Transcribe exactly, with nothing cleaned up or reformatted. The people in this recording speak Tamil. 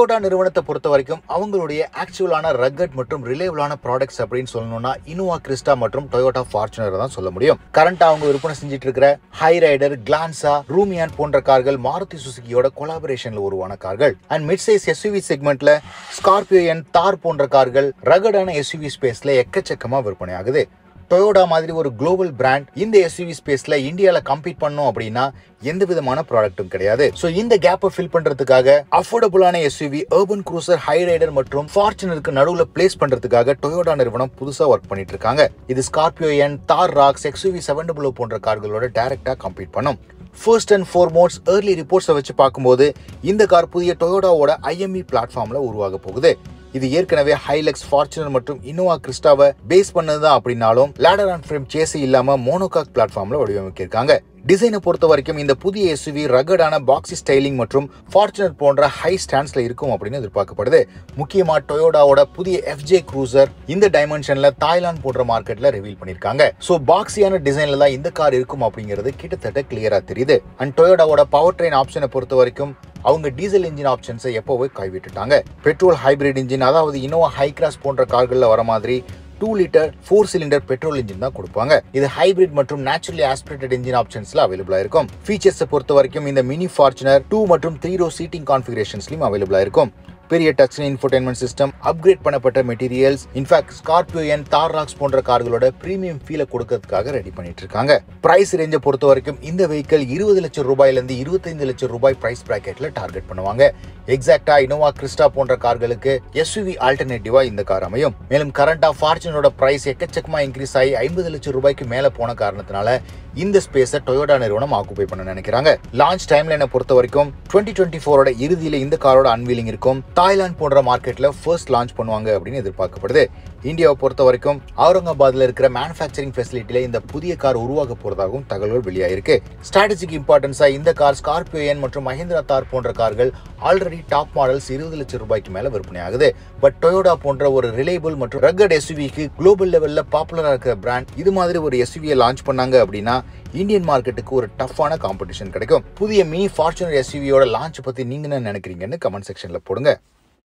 டொயோட்டா நிறுவனத்தை பொறுத்த வரைக்கும் அவங்களுடைய ஆக்சுவலான ரக்கட் மற்றும் ரிலேபிளான ப்ராடக்ட்ஸ் அப்படின்னு சொல்லணும்னா இனோவா கிறிஸ்டா மற்றும் டொயோட்டா ஃபார்ச்சுனர் தான் சொல்ல முடியும். கரண்டா அவங்க விற்பனை செஞ்சுட்டு இருக்கிற ஹை ரைடர், கிளான்சா, ரூமியான் போன்ற கார்கள் மாருதி சுசுகியோட கொலாபரேஷன்ல உருவான கார்கள். அண்ட் மிட் சைஸ் எஸ்யூவி செக்மெண்ட்ல ஸ்கார்பியோ அண்ட் தார் போன்ற கார்கள் ரகடான எஸ்யூவி ஸ்பேஸ்ல எக்கச்சக்கமா விற்பனை ஆகுது. டொயோட்டா மாதிரி ஒரு குளோபல் பிராண்ட் இந்த எஸ்யூவி ஸ்பேஸ்ல இந்தியால கம்பீட் பண்ணோம் அப்படின்னா எந்த விதமான ப்ராடக்ட்டும் கிடையாது. சோ இந்த கேப்பை ஃபில் பண்றதுக்காக அஃபோர்டபுளான SUV, Urban Cruiser, High Rider மற்றும் ஃபார்ச்சுனருக்கு நடுவுல பிளேஸ் பண்றதுக்காக டொயோட்டா நிறுவனம் புதுசா ஒர்க் பண்ணிட்டு இருக்காங்க. இது Scorpio N, Thar Roxx, XUV seven double O போன்ற கார்களோட டைரக்டா கம்பீட் பண்ணும். ஃபர்ஸ்ட் அண்ட் ஃபோர்மோஸ்ட் ஏர்லி ரிப்போர்ட்ஸை வச்சு பார்க்கும்போது இந்த கார் புதிய டொயோட்டாவோட ஐஎம்இ பிளாட்ஃபார்ம்ல உருவாக போகுது. இது ஏற்கனவே ஹைலக்ஸ், ஃபார்ச்சுனர் மற்றும் இனோவா கிறிஸ்டாவை பேஸ் பண்ணதுதான் அப்படின்னாலும் லேடர் அண்ட் ஃப்ரேம் சேசி இல்லாம மோனோகாக் பிளாட்ஃபார்ம்ல வடிவமைக்கிருக்காங்க. டிசைனை பொறுத்த வரைக்கும் இந்த புதிய எஸ்யூவி ரகடான பாக்ஸி ஸ்டைலிங் மற்றும் ஃபார்ச்சுனர் போன்ற ஹை ஸ்டாண்ட்ஸ்ல இருக்கும் அப்படின்னு எதிர்பார்க்கப்படுது. முக்கியமா டொயோட்டாவோட புதிய எஃப்ஜே க்ரூசர் இந்த டைமென்ஷன்ல தாய்லாந்து போன்ற மார்க்கெட்ல ரிவீல் பண்ணிருக்காங்க. சோ பாக்ஸியான டிசைன்ல தான் இந்த கார் இருக்கும் அப்படிங்கிறது கிட்டத்தட்ட கிளியரா தெரியுது. அண்ட் டொயோட்டாவோட பவர் ட்ரெயின் ஆப்ஷனை பொறுத்த வரைக்கும் அவங்க டீசல் இன்ஜின் ஆப்ஷன்ஸை எப்போவே கைவிட்டுட்டாங்க. பெட்ரோல் ஹைபிரிட் இன்ஜின், அதாவது இனோவா ஹை கிராஸ் போன்ற கார்கள்ல வர மாதிரி two litre four cylinder petrol engine தான் கொடுப்பாங்க. இது ஹைபிரிட் மற்றும் நேச்சுரலி ஆஸ்பிரேட்டட் இன்ஜின் ஆப்ஷன்ஸ்ல அவைலபிளா இருக்கும். ஃபீச்சர்ஸை பொறுத்த வரைக்கும் இந்த மினி ஃபார்ச்சுனர் டூ மற்றும் த்ரீ ரோ சீட்டிங் கான்ஃபிகரேஷன்ஸ்லயும் அவைலபிளா இருக்கும். பெரிய touch screen infotainment system, upgrade பண்ணப்பட்ட materials, in fact Scorpio and Thar Roxx போன்ற கார்களோட பிரீமியம் ஃபீலை கொடுக்கறதுக்காக ரெடி பண்ணிட்டு இருக்காங்க. பிரைஸ் ரேஞ்சை பொறுத்த வரைக்கும் இந்த வெஹிக்கிள் இருபது லட்சம் ரூபாயில இருந்து இருபத்தைந்து லட்சம் ரூபாய் பிரைஸ் பிராக்கெட்ல டார்கெட் பண்ணுவாங்க. எக்ஸாக்டா இனோவா கிறிஸ்டா போன்ற கார்களுக்கு எஸ்யூவி ஆல்டர்னேட்டிவா இந்த கார் அமையும். மேலும் கரண்டா ஃபார்ச்சுனரோட பிரைஸ் எக்கச்சக்கமா இன்க்ரீஸ் ஆகி ஐம்பது லட்சம் ரூபாய்க்கு மேல போன காரணத்தினால இந்த ஸ்பேஸை டொயோட்டா நிறுவனம் ஆக்குபை பண்ண நினைக்கிறாங்க. லான்ச் டைம்லைனை பொறுத்த வரைக்கும் டுவெண்ட்டி டுவெண்ட்டி ஃபோரோட இறுதியில இந்த காரோட அன்வீலிங் இருக்கும். தாய்லாந்து போன்ற மார்க்கெட்ல ஃபர்ஸ்ட் லான்ச் பண்ணுவாங்க அப்படின்னு எதிர்பார்க்கப்படுது. இந்தியாவை பொறுத்த வரைக்கும் அவுரங்காபாத்ல இருக்கிற மேனுஃபேக்சரிங் ஃபெசிலிட்டியில இந்த புதிய கார் உருவாக போறதாகவும் தகவல்கள் வெளியாயிருக்கு. ஸ்ட்ராட்டஜிக் இம்பார்ட்டன்ஸா இந்த கார் ஸ்கார்பியோ என் மற்றும் மஹிந்திரா தார் போன்ற கார்கள் ஆல்ரெடி டாப் மாடல்ஸ் இருபது லட்சம் ரூபாய்க்கு மேல விற்பனை ஆகுது. பட் டொயோட்டா போன்ற ஒரு ரிலேபிள் மற்றும் ரக்கட் எஸ்யூவிக்கு குளோபல் லெவல்ல பாப்புலரா இருக்கிற பிராண்ட் இது மாதிரி ஒரு எஸ்யூவியை லான்ச் பண்ணாங்க அப்படின்னா இந்தியன் மார்க்கெட்டுக்கு ஒரு டஃப்பான காம்படிஷன் கிடைக்கும். புதிய மினி ஃபார்ச்சுனர் எஸ்யூவியோட லான்ச் பத்தி நீங்க என்ன நினைக்கிறீங்கன்னு கமெண்ட் செக்ஷன்ல போடுங்க.